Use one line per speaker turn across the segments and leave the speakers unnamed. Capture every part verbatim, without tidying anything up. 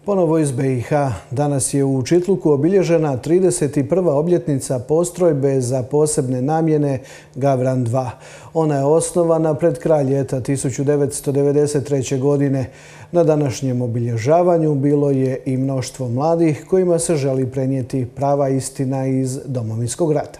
Ponovo iz be i ha. Danas je u Čitluku obilježena trideset prva obljetnica postrojbe za posebne namjene Gavran dva. Ona je osnovana pred kraj ljeta tisuću devetsto devedeset treće. godine. Na današnjem obilježavanju bilo je i mnoštvo mladih kojima se želi prenijeti prava istina iz Domovinskog rata.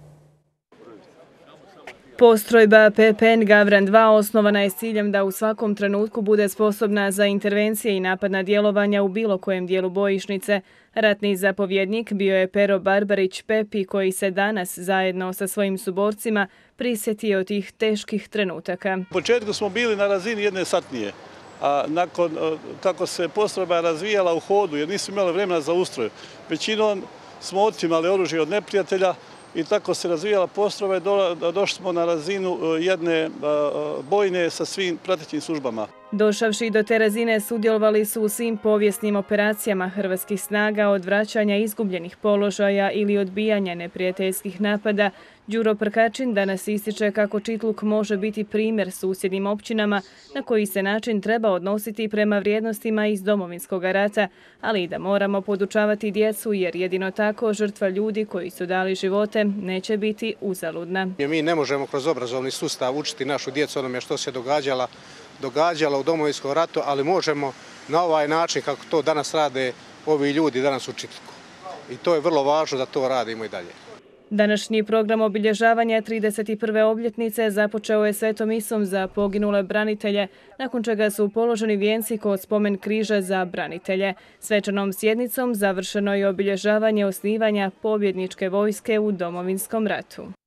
Postrojba pe pe en Gavran dva osnovana je s ciljem da u svakom trenutku bude sposobna za intervencije i napadna djelovanja u bilo kojem dijelu bojišnice. Ratni zapovjednik bio je Pero Barbarić Pepi, koji se danas zajedno sa svojim suborcima prisjetio tih teških trenutaka.
U početku smo bili na razini jedne satnije, a nakon kako se postrojba razvijala u hodu, jer nisu imali vremena za ustroj, većinom smo otimali oružje od neprijatelja i tako se razvijala postrojba i došli smo na razinu jedne bojne sa svim pratećim službama.
Došavši do te razine sudjelovali su u svim povijesnim operacijama hrvatskih snaga od vraćanja izgubljenih položaja ili odbijanja neprijateljskih napada. Đuro Prkačin danas ističe kako Čitluk može biti primjer susjednim općinama na koji se način treba odnositi prema vrijednostima iz Domovinskog rata, ali i da moramo podučavati djecu jer jedino tako žrtva ljudi koji su dali živote neće biti uzaludna.
Mi ne možemo kroz obrazovni sustav učiti našu djecu onome što se događala događalo u Domovinskom ratu, ali možemo na ovaj način kako to danas rade ovi ljudi danas u Čitluku. I to je vrlo važno da to radimo i dalje.
Današnji program obilježavanja trideset prve obljetnice započeo je svetom misom za poginule branitelje, nakon čega su položeni vijenci kod spomen križa za branitelje. Svečanom sjednicom završeno je obilježavanje osnivanja pobjedničke vojske u Domovinskom ratu.